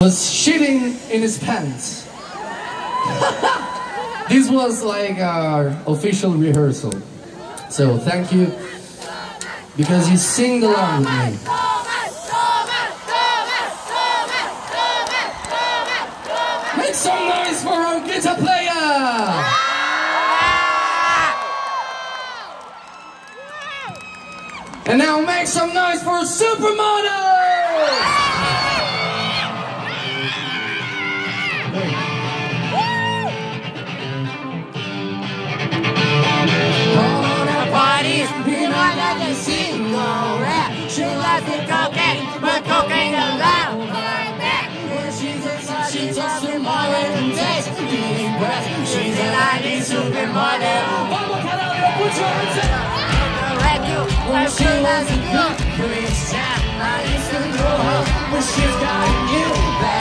Was shitting in his pants. This was like our official rehearsal. So thank you, because you sing along with me. Make some noise for our guitar player! And now make some noise for SUPERMODEL! She loves the cocaine, but cocaine allowed her back. She talks to more and takes deep breaths. She's an ID supermodel. Put your hands up. When she was a good Christian, I used to know her, but she's got you back.